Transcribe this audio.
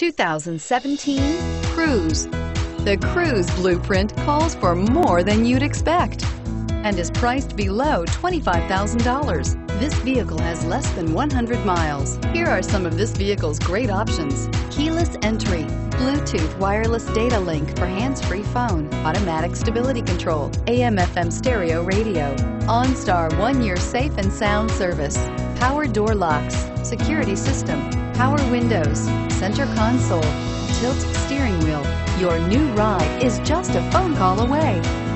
2017 Cruze. The Cruze blueprint calls for more than you'd expect and is priced below $25,000. This vehicle has less than 100 miles. Here are some of this vehicle's great options: keyless entry, Bluetooth wireless data link for hands-free phone, automatic stability control, AM/FM stereo radio, OnStar 1-year safe and sound service, power door locks, security system, power windows, center console, tilt steering wheel. Your new ride is just a phone call away.